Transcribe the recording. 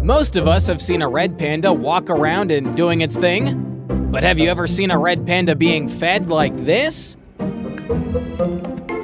Most of us have seen a red panda walk around and doing its thing. But have you ever seen a red panda being fed like this?